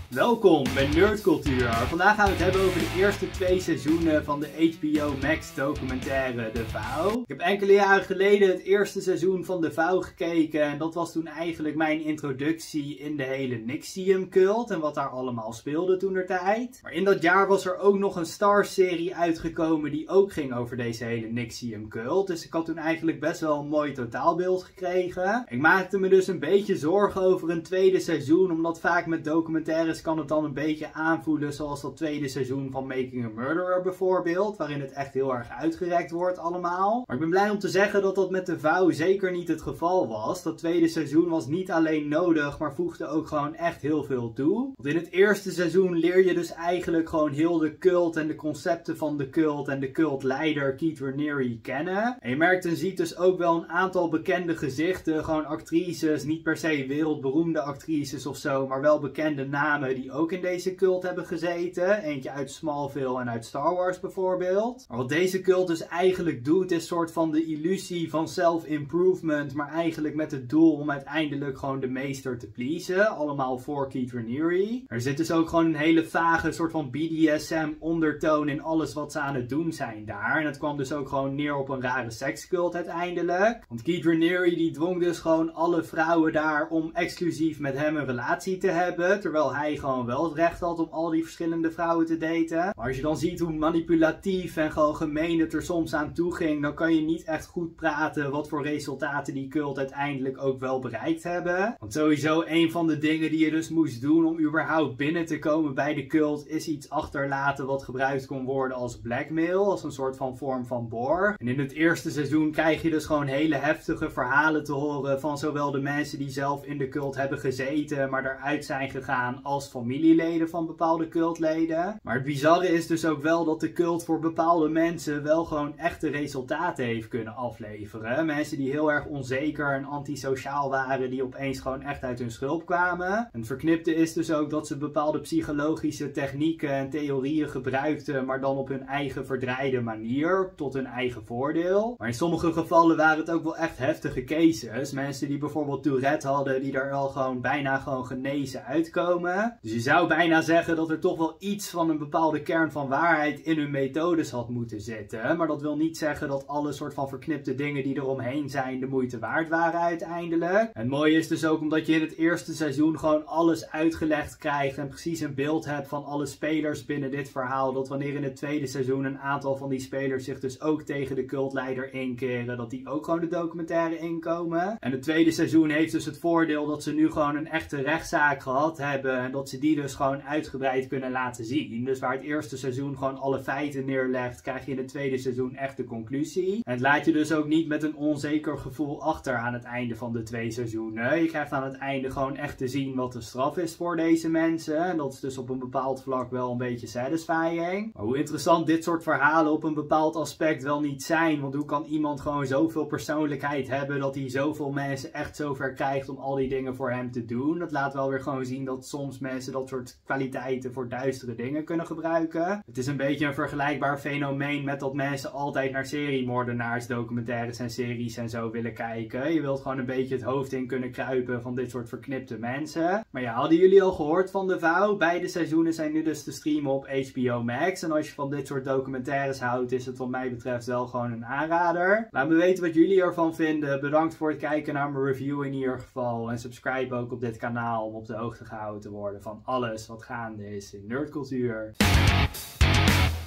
Welkom bij Nerdcultuur. Vandaag gaan we het hebben over de eerste 2 seizoenen van de HBO Max documentaire De Vouw. Ik heb enkele jaren geleden het eerste seizoen van De Vouw gekeken en dat was toen eigenlijk mijn introductie in de hele NXIVM cult en wat daar allemaal speelde toentertijd. Maar in dat jaar was er ook nog een Starz-serie uitgekomen die ook ging over deze hele NXIVM cult. Dus ik had toen eigenlijk best wel een mooi totaalbeeld gekregen. Ik maakte me dus een beetje zorgen over een tweede seizoen, omdat vaak met documentaires kan het dan een beetje aanvoelen zoals dat tweede seizoen van Making a Murderer bijvoorbeeld, waarin het echt heel erg uitgerekt wordt allemaal. Maar ik ben blij om te zeggen dat dat met De Vouw zeker niet het geval was. Dat tweede seizoen was niet alleen nodig, maar voegde ook gewoon echt heel veel toe. Want in het eerste seizoen leer je dus eigenlijk gewoon heel de cult en de concepten van de cult en de cultleider Keith Raniere kennen. En je merkt en ziet dus ook wel een aantal bekende gezichten, gewoon actrices, niet per se wereldberoemde actrices of zo, maar wel bekende namen die ook in deze cult hebben gezeten. Eentje uit Smallville en uit Star Wars bijvoorbeeld. Maar wat deze cult dus eigenlijk doet is soort van de illusie van self-improvement, maar eigenlijk met het doel om uiteindelijk gewoon de meester te pleasen. Allemaal voor Keith Raniere. Er zit dus ook gewoon een hele vage soort van BDSM ondertoon in alles wat ze aan het doen zijn daar. En het kwam dus ook gewoon neer op een rare sekscult uiteindelijk. Want Keith Raniere die dwong dus gewoon alle vrouwen daar om exclusief met hem een relatie te hebben, terwijl hij gewoon wel het recht had om al die verschillende vrouwen te daten. Maar als je dan ziet hoe manipulatief en gewoon gemeen het er soms aan toe ging, dan kan je niet echt goed praten wat voor resultaten die cult uiteindelijk ook wel bereikt hebben. Want sowieso een van de dingen die je dus moest doen om überhaupt binnen te komen bij de cult is iets achterlaten wat gebruikt kon worden als blackmail, als een soort van vorm van borg. En in het eerste seizoen krijg je dus gewoon hele heftige verhalen te horen van zowel de mensen die zelf in de cult hebben gezeten, maar eruit zijn gegaan, als familieleden van bepaalde cultleden. Maar het bizarre is dus ook wel dat de cult voor bepaalde mensen wel gewoon echte resultaten heeft kunnen afleveren. Mensen die heel erg onzeker en antisociaal waren, die opeens gewoon echt uit hun schulp kwamen. En het verknipte is dus ook dat ze bepaalde psychologische technieken en theorieën gebruikten, maar dan op hun eigen verdraaide manier, tot hun eigen voordeel. Maar in sommige gevallen waren het ook wel echt heftige cases. Mensen die bijvoorbeeld Tourette hadden, die er al gewoon bijna gewoon genezen uitkomen. Dus je zou bijna zeggen dat er toch wel iets van een bepaalde kern van waarheid in hun methodes had moeten zitten. Maar dat wil niet zeggen dat alle soort van verknipte dingen die eromheen zijn de moeite waard waren uiteindelijk. En het mooie is dus ook omdat je in het eerste seizoen gewoon alles uitgelegd krijgt en precies een beeld hebt van alle spelers binnen dit verhaal. Dat wanneer in het tweede seizoen een aantal van die spelers zich dus ook tegen de cultleider inkeren, dat die ook gewoon de documentaire inkomen. En het tweede seizoen heeft dus het voordeel dat ze nu gewoon een echte rechtszaak gehad hebben en dat ze die dus gewoon uitgebreid kunnen laten zien. Dus waar het eerste seizoen gewoon alle feiten neerlegt, krijg je in het tweede seizoen echt de conclusie. En het laat je dus ook niet met een onzeker gevoel achter aan het einde van de 2 seizoenen. Je krijgt aan het einde gewoon echt te zien wat de straf is voor deze mensen. En dat is dus op een bepaald vlak wel een beetje satisfying. Maar hoe interessant dit soort verhalen op een bepaald aspect wel niet zijn. Want hoe kan iemand gewoon zoveel persoonlijkheid hebben dat hij zoveel mensen echt zover krijgt om al die dingen voor hem te doen. Dat laat wel weer gewoon zien dat soms mensen dat soort kwaliteiten voor duistere dingen kunnen gebruiken. Het is een beetje een vergelijkbaar fenomeen met dat mensen altijd naar seriemoordenaars, documentaires en series en zo willen kijken. Je wilt gewoon een beetje het hoofd in kunnen kruipen van dit soort verknipte mensen. Maar ja, hadden jullie al gehoord van De Vouw? Beide seizoenen zijn nu dus te streamen op HBO Max. En als je van dit soort documentaires houdt, is het wat mij betreft wel gewoon een aanrader. Laat me weten wat jullie ervan vinden. Bedankt voor het kijken naar mijn review in ieder geval. En subscribe ook op dit kanaal om op de hoogte gehouden te worden van alles wat gaande is in nerdcultuur.